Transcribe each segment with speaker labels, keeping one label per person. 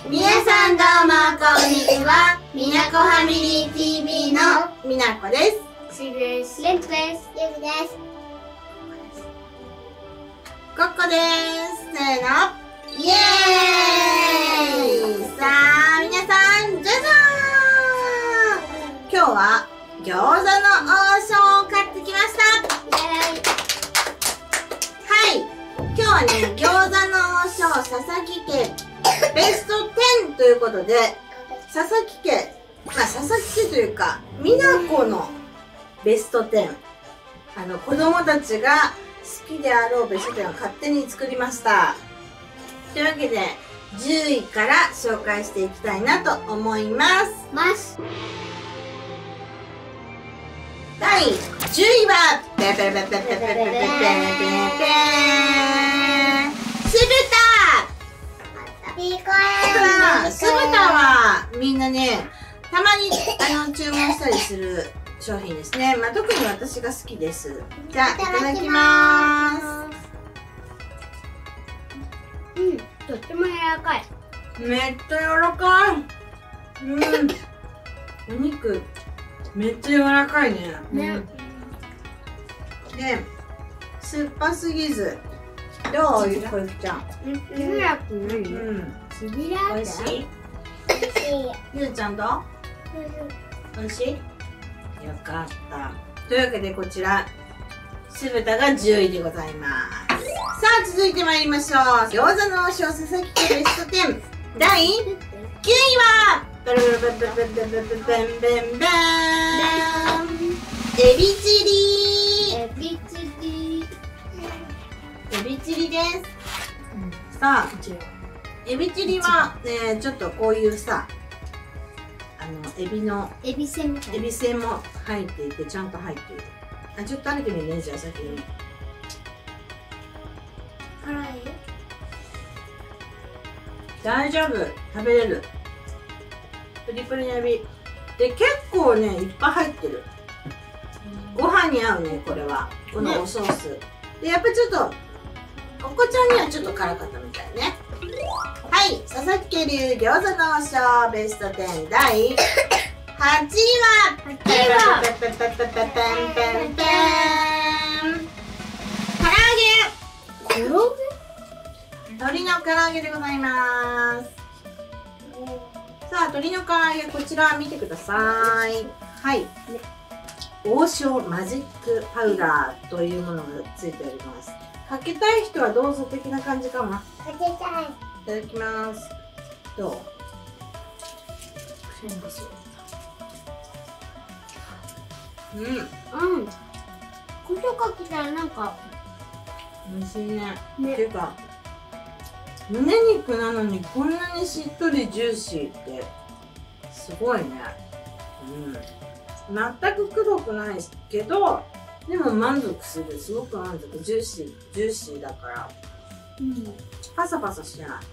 Speaker 1: 皆さんどうもこんにちは。みなこファミリー TV のみなこです。
Speaker 2: しです。レンツです。ゆうです。
Speaker 1: ここです。せーの。イエーイ。さあ、皆さん、じゃじゃーん。今日は餃子の王将を買ってきました。はい。今日はね、餃子の王将佐々木家ベスト10ということで、佐々木家、佐々木家というか、みなこのベスト10。子供たちが好きであろうベスト10を勝手に作りました。というわけで、10位から紹介していきたいなと思います。第10位は、酢豚はみんなね、たまに注文したりする商品ですね。特に私が好きです。じゃあ、いただきま
Speaker 2: ーす。とっても柔らかい。
Speaker 1: めっちゃ柔らかい。お肉、めっちゃ柔らかいね。で、酸っぱすぎず。どうゆこゆきちゃん。
Speaker 2: 美味しい？
Speaker 1: ゆうちゃんと美味しい？よかった。というわけでこちら酢豚が10位でございます。さあ続いてまいりましょう。餃子の王将佐々木家ベスト10第9位はエビチリ。エビチリです。さあエビチリはね、ちょっとこういうさ、エビせんも入っていて、ちゃんと入っている。ちょっと食べてみるね、じゃあ先に。
Speaker 2: 辛い？
Speaker 1: 大丈夫、食べれる。プリプリのエビ。で、結構ね、いっぱい入ってる。ご飯に合うね、これは。このおソース。で、やっぱりちょっと、お子ちゃんにはちょっと辛かったみたいね。はい、佐々木家流餃子の王将ベスト10第8位は鶏の唐揚げでございます。さあ、鶏の唐揚げ、こちら見てください。はい、王将マジックパウダーというものがついております。かけたい人はどうぞ的な感じかな。
Speaker 2: かけたい。
Speaker 1: いただきます。どう？
Speaker 2: 胡椒かけたらなんか
Speaker 1: 美味しいね。っていうか、胸肉なのにこんなにしっとりジューシーってすごいね。全くくどくないけど、でも満足する。すごく満足。ジューシーだから。パサパサしてない。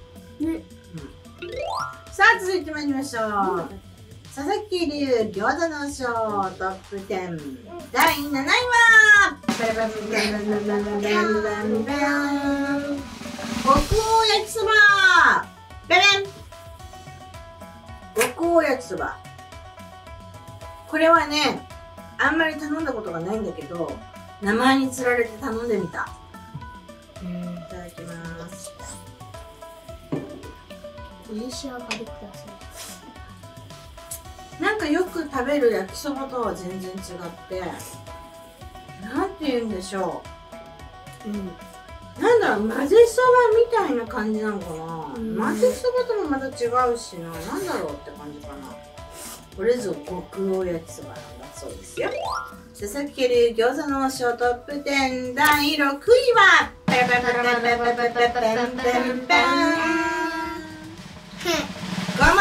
Speaker 1: さあ続いてまいりましょう。佐々木流餃子の王将トップ10第7位は極王焼きそば。極王焼きそば。これはね、あんまり頼んだことがないんだけど、名前につられて頼んでみた。いただきます。
Speaker 2: お召し上がりください。
Speaker 1: なんかよく食べる焼きそばとは全然違って、なんて言うんでしょう。なんだろう、混ぜそばみたいな感じなのかな。混ぜそばともまた違うしな。なんだろうって感じかな。これぞ極王焼きそばなんだそうですよ。佐々木流餃子の王将トップ10第6位はごま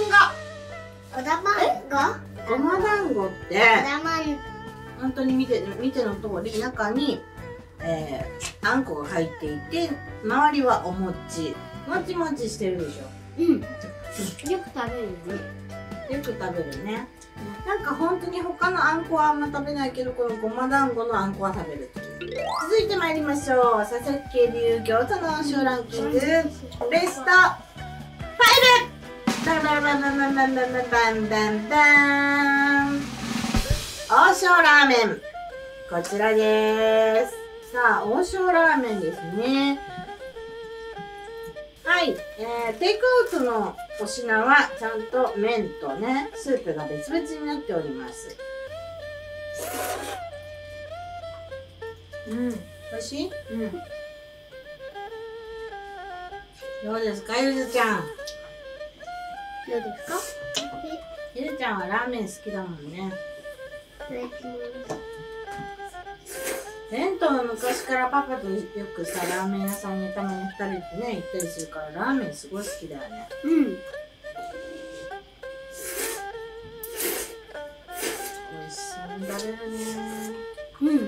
Speaker 1: 団子って本当に見ての通り、中に、あんこが入っていて、周りはお餅、もちもちしてるでしょ。
Speaker 2: よく食べるね。
Speaker 1: よく食べるね。なんか本当に他のあんこはあんま食べないけど、このごま団子のあんこは食べる。続いてまいりましょう。佐々木流餃子の王将ランキングベスト5。 バンバンバンバンバンバンバンバンバンバンバン。王将ラーメン。こちらです。さあ、王将ラーメンですね。はい。テイクアウトのお品は、ちゃんと麺とね、スープが別々になっております。うん。美味しい？うん。どうですか、ゆずちゃん。
Speaker 2: どうですか？
Speaker 1: ゆずちゃんはラーメン好きだもんね。レントは昔からパパとよくさ、ラーメン屋さんにたまに2人でね、行ったりするから、ラーメンすごい好きだよね。
Speaker 2: うん。美
Speaker 1: 味しそうに食べるね。
Speaker 2: うん。
Speaker 1: うん。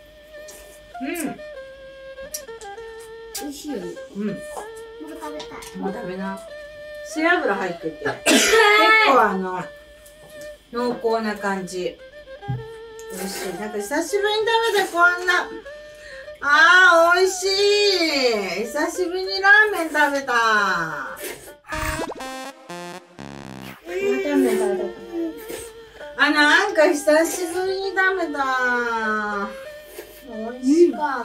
Speaker 2: 美味しいよね。
Speaker 1: うん。
Speaker 2: もう食べたい。
Speaker 1: もう食べな。背脂入ってて、結構濃厚な感じ。美味しい。なんか久しぶりに食べてこんな、美味しい。久しぶりにラーメン食べた。なんか久しぶりに食べた。美味しかった。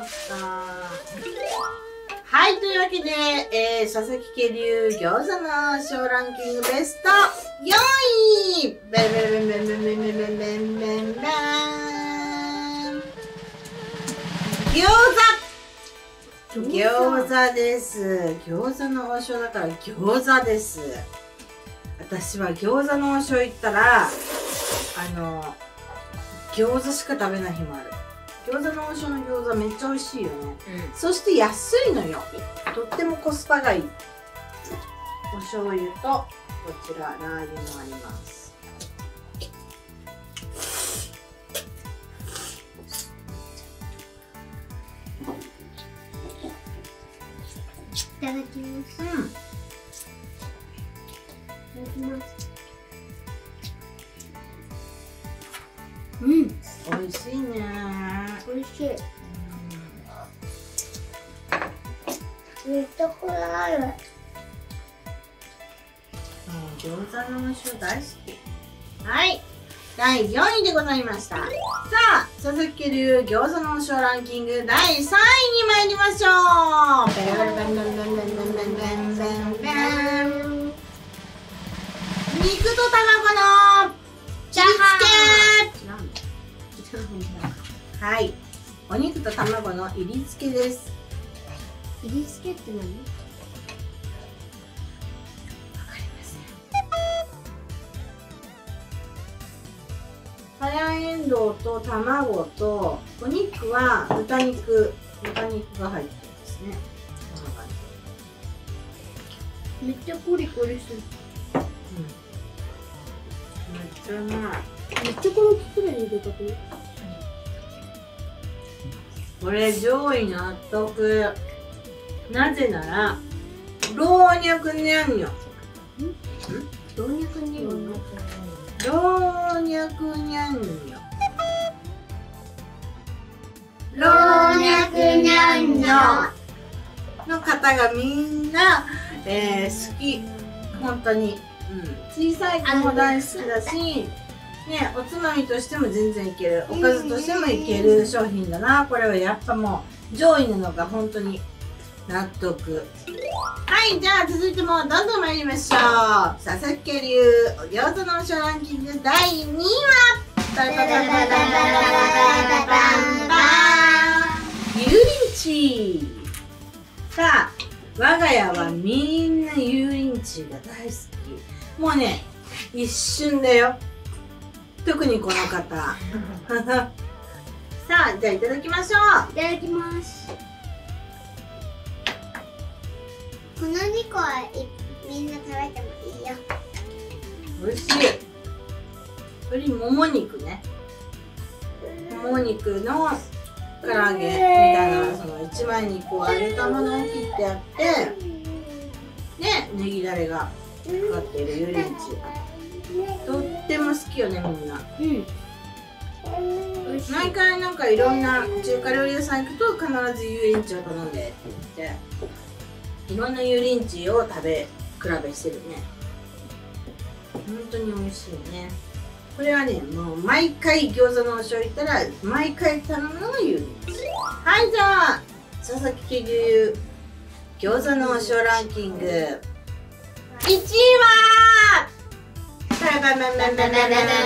Speaker 1: はい、というわけで、佐々木家流餃子の小ランキングベスト4位。ベンベンベンベンベンベンベンベンベンベンベン。餃子です。餃子の王将だから餃子です。私は餃子の王将行ったら、餃子しか食べない日もある。餃子の王将の餃子めっちゃ美味しいよね。そして安いのよ。とってもコスパがいい。お醤油とこちらラー油もあります。
Speaker 2: いただきます。いただきます。
Speaker 1: 美味しいね。
Speaker 2: 美味しい。めっちゃこれある。
Speaker 1: 餃子の王将大好き。はい。第4位でございました。さあ、佐々木流餃子の王将ランキング第3位に参りましょう。ベンベンベンベンベンベンベンベンベンベン。肉と卵のチャーハン。はい。お肉と卵の入り付けです。
Speaker 2: 入り付けって何？わか
Speaker 1: りません。さやえんどうと卵とお肉は豚肉が入ってるんですね。こんな感
Speaker 2: じ。めっちゃコリコリする。
Speaker 1: めっちゃうまい。
Speaker 2: めっちゃこのきれいに出たくね。
Speaker 1: これ上位納得。なぜなら老若にゃんにょ。
Speaker 2: 老若にゃんにょ。
Speaker 1: 老若にゃんにょ。老若にゃんにょの方がみんな、好き。本当に、小さい子も大好きだし、ね、おつまみとしても全然いける、おかずとしてもいける商品だな。これはやっぱもう上位なのが本当に納得。はい、じゃあ続いてもどんどん参りましょう。佐々木家流お餃子の王将ランキング第2位は油淋鶏。さあ、我が家はみんな油淋鶏が大好き。もうね、一瞬だよ。特にこの方。さあ、じゃあいただきましょう。
Speaker 2: いただきます。この2個はみんな食べてもいいよ。
Speaker 1: 美味しい。鶏もも肉ね。もも肉の唐揚げみたいな、その一枚肉を揚げたものを切ってあって、ね、ネギだれがかかっている油淋鶏。とっても好きよね、みんな。毎回なんかいろんな中華料理屋さん行くと必ず油淋鶏を頼んでって言って、いろんな油淋鶏を食べ比べしてるね。 本当に美味しいね。これはね、もう毎回餃子の王将行ったら毎回頼むのがユーミンです。はい、じゃあ佐々木家牛餃子の王将ランキング1位はバババババババババババ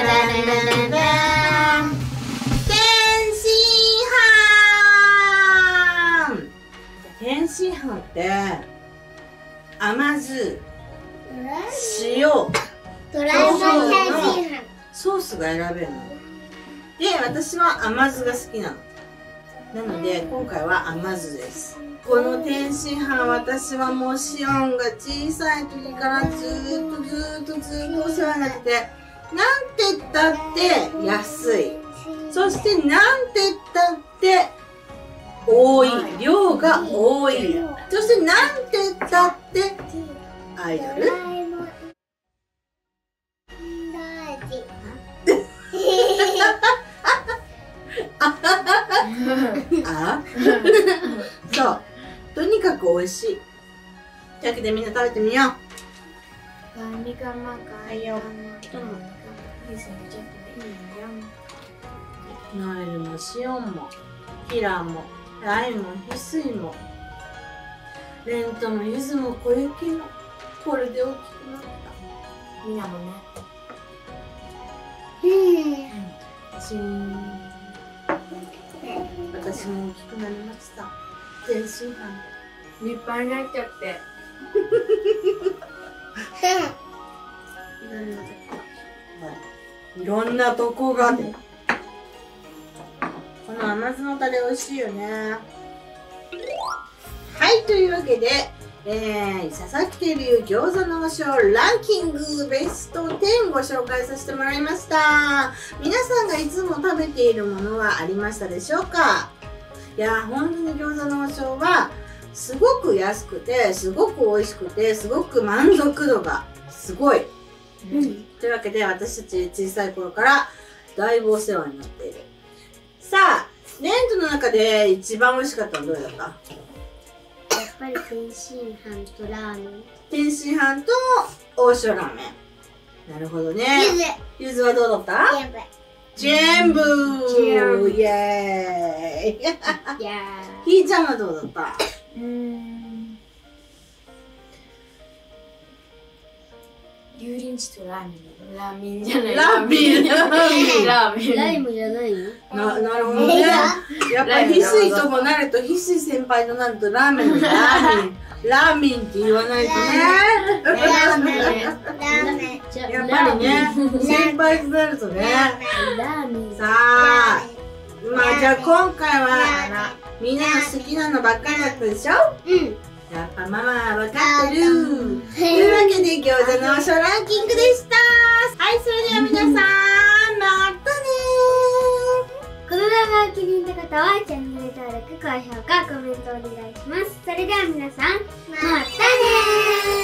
Speaker 1: 天津飯って甘酢、塩、
Speaker 2: ドラえもん天津飯。
Speaker 1: ソースが選べるので、私は甘酢が好きなの。なので今回は甘酢です。この天津飯、私はもうシオンが小さい時からずーっとお世話になってて、なんて言ったって安い、そしてなんて言ったって多い、量が多い、そしてなんて言ったってアイドル。あそう、とにかく美味しい。というわけでみんな食べてみよう。ナイルもシオンもヒラもライも翡翠もレントもユズも小雪もこれで大きくなった。
Speaker 3: みなもね。
Speaker 1: チーン。私も大きくなりました。天津飯
Speaker 3: 立派になっちゃって。
Speaker 1: いろんなとこがね。この甘酢のタレ美味しいよね。はい、というわけで、佐々木家流餃子の王将ランキングベスト10ご紹介させてもらいました。皆さんがいつも食べているものはありましたでしょうか？いや、本当に餃子の王将はすごく安くて、すごく美味しくて、すごく満足度がすごい。というわけで、私たち小さい頃からだいぶお世話になっている。さあ、レントの中で一番美味しかったのはどれだった？
Speaker 2: やっぱり天津飯とラーメン。
Speaker 1: 天津飯と王将ラーメン。なるほどね。ゆずはどうだった？全部イエーイひーちゃんはどうだった？
Speaker 3: 油淋鶏とラーメン。ラーメンじゃない。
Speaker 1: ラーメン
Speaker 3: ラーメン。
Speaker 2: ライムじゃないの？
Speaker 1: なるほどね。やっぱり翡翠ともなると、翡翠先輩となるとラーメンのラーメンって言わないとね。
Speaker 2: ラーメン。
Speaker 1: やっぱりね、先輩となるとね。
Speaker 2: ラーメン。
Speaker 1: さあ、まあじゃあ今回はみんなの好きなのばっかりだったでしょ？やっぱママは分かってる。というわけで餃子の王将ランキングでした。はい、それでは皆さん、またね
Speaker 2: この動画が気に入った方はチャンネル登録、高評価、コメントお願いします。それでは皆さん、またねー。